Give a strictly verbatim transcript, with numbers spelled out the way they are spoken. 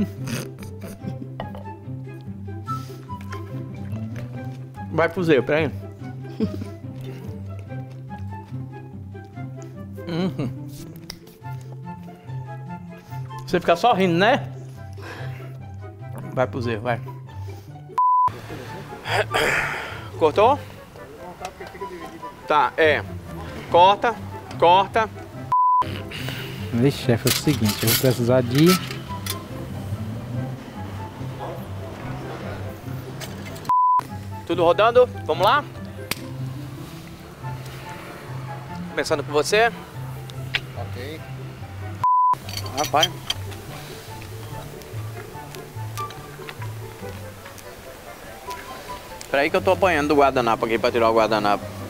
Vai pro Zé, peraí. Uhum. Você fica só rindo, né? Vai pro Zé, vai. Cortou? Tá, é. Corta, corta. Vixe, chefe, é o seguinte, eu vou precisar de... Tudo rodando, vamos lá? Começando com você. Ok. Rapaz. Espera aí que eu tô apanhando do guardanapo aqui pra tirar o guardanapo.